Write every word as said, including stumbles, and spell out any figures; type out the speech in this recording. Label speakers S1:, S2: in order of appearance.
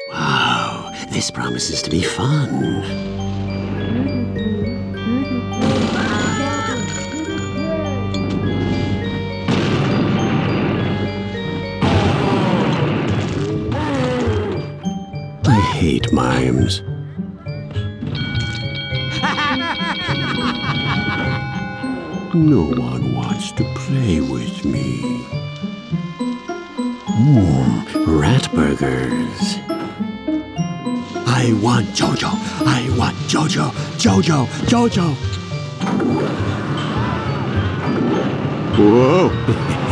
S1: Wow, this promises to be fun. I hate mimes. No one wants to play with me. Mmm, rat burgers. I want Jojo. I want Jojo. Jojo. Jojo. Whoa.